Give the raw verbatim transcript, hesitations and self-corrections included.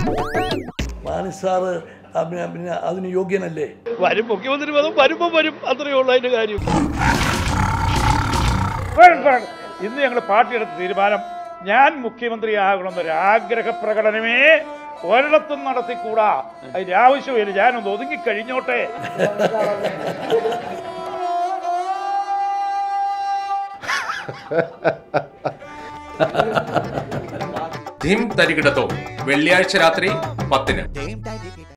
Mani sir പിന്നെ അതിന് യോഗ്യനല്ലേ? വരും മുഖ്യമന്ത്രി പദം വരുമ്പോൾ വരും, അത്രയേ ഉള്ളൂ അതിന്റെ കാര്യം. ഇന്ന് ഞങ്ങൾ പാർട്ടിയെടുത്ത തീരുമാനം, ഞാൻ മുഖ്യമന്ത്രിയാകണമെന്നൊരു ആഗ്രഹ പ്രകടനമേ ഒരിടത്തും നടത്തിക്കൂടാ. അതിന്റെ ആവശ്യമില്ല, ഞാനൊന്ന് ഒതുങ്ങിക്കഴിഞ്ഞോട്ടെ. ധീം തരികിടത്തോ വെള്ളിയാഴ്ച രാത്രി പത്തിന്.